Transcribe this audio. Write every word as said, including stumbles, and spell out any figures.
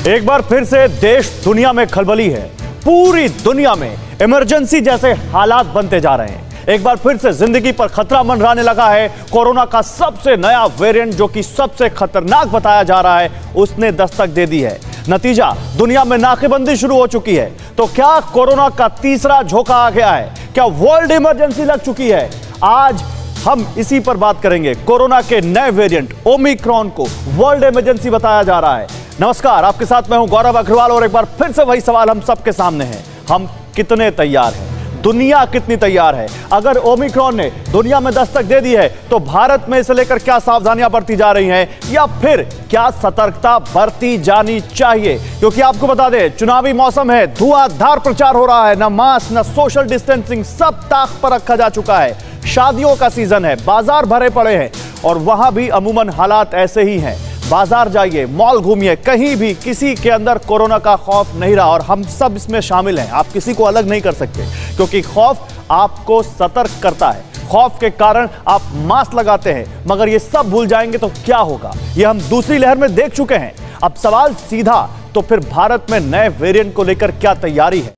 एक बार फिर से देश दुनिया में खलबली है। पूरी दुनिया में इमरजेंसी जैसे हालात बनते जा रहे हैं। एक बार फिर से जिंदगी पर खतरा मंडराने लगा है। कोरोना का सबसे नया वेरिएंट, जो कि सबसे खतरनाक बताया जा रहा है, उसने दस्तक दे दी है। नतीजा, दुनिया में नाकेबंदी शुरू हो चुकी है। तो क्या कोरोना का तीसरा झोंका आ गया है? क्या वर्ल्ड इमरजेंसी लग चुकी है? आज हम इसी पर बात करेंगे। कोरोना के नए वेरिएंट ओमिक्रॉन को वर्ल्ड इमरजेंसी बताया जा रहा है। नमस्कार, आपके साथ मैं हूं गौरव अग्रवाल और एक बार फिर से वही सवाल हम सबके सामने है। हम कितने तैयार हैं? दुनिया कितनी तैयार है? अगर ओमिक्रॉन ने दुनिया में दस्तक दे दी है तो भारत में इसे लेकर क्या सावधानियां बरती जा रही हैं, या फिर क्या सतर्कता बरती जानी चाहिए? क्योंकि आपको बता दें, चुनावी मौसम है, धुआंधार प्रचार हो रहा है, न मास्क न सोशल डिस्टेंसिंग, सब ताक पर रखा जा चुका है। शादियों का सीजन है, बाजार भरे पड़े हैं और वहां भी अमूमन हालात ऐसे ही हैं। बाजार जाइए, मॉल घूमिए, कहीं भी किसी के अंदर कोरोना का खौफ नहीं रहा और हम सब इसमें शामिल हैं। आप किसी को अलग नहीं कर सकते, क्योंकि खौफ आपको सतर्क करता है। खौफ के कारण आप मास्क लगाते हैं, मगर ये सब भूल जाएंगे तो क्या होगा, ये हम दूसरी लहर में देख चुके हैं। अब सवाल सीधा, तो फिर भारत में नए वेरिएंट को लेकर क्या तैयारी है?